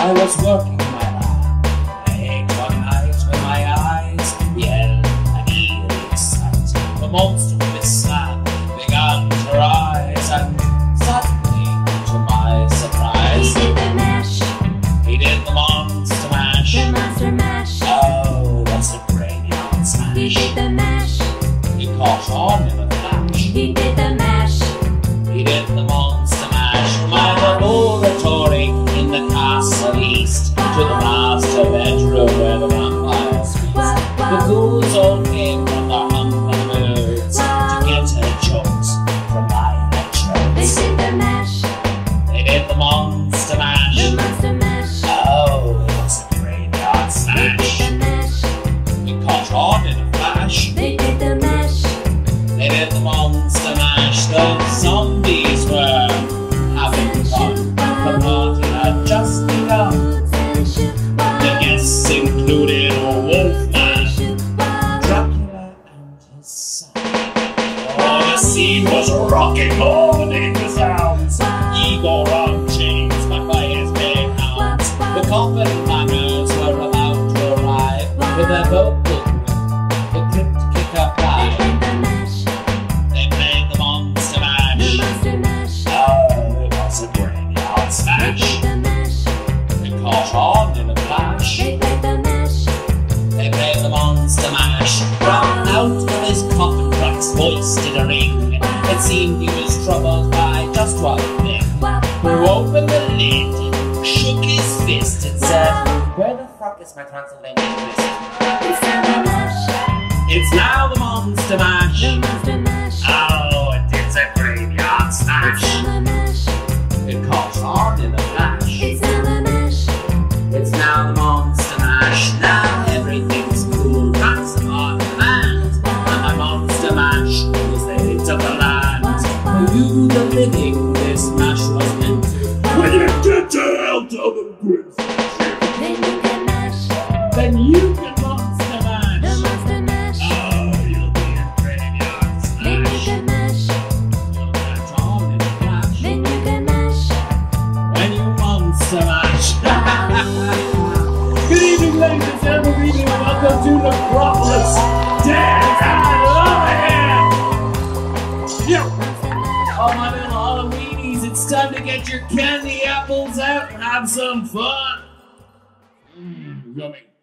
I was working my lab late one night when my eyes yelled an eerie sight. The monster with his slab began to rise, and suddenly, to my surprise, he did the mash. He did the monster mash. The monster mash. Oh, that's a graveyard smash. He did the mash. He caught on in a flash. He did the mash. He did the monster mash from my laboratory in the castle east to the master bedroom where the vampires feast. The ghouls all came from their humble moods to get her jokes from my They electrodes. did the mash. They did the monster mash. The monster mash. Oh, it was a graveyard They did smash. the mash. It caught on in a flash. They did the mash. They did the monster mash. The zombies were having fun. The party had just begun. The guests included Wolfman, Dracula, and his son. Oh, the scene was rocking, morning the sounds. Igor on chains, backed by his big hounds. The coffin bangers were about to arrive with their vocal group, the Crypt Kicker Pride. They played the monster mash. Oh, it was a graveyard smash. It caught on in a flash. They played the monster mash. From out of his coffin, Drax's voice did a ring. It seemed he was troubled by just one thing. Who opened the lid, shook his fist, and said, "Where the fuck is my Transylvanian twist?" It's now the monster mash. Oh, it is a graveyard smash. It caught on in a flash. It's now the monster mash. Now everything's cool. That's on demand. And my monster mash is the hit of the land. For you, the living, this mash was meant to. When you get to hell, tell them Grim's then you can monster mash. Oh, you'll be a graveyard smash. You'll catch on in a flash. When you monster mash. Good evening, ladies and gentlemen, and welcome to Necropolis. Dead over here. Yo. Oh, my little Halloweenies, it's time to get your candy apples out and have some fun. Yummy.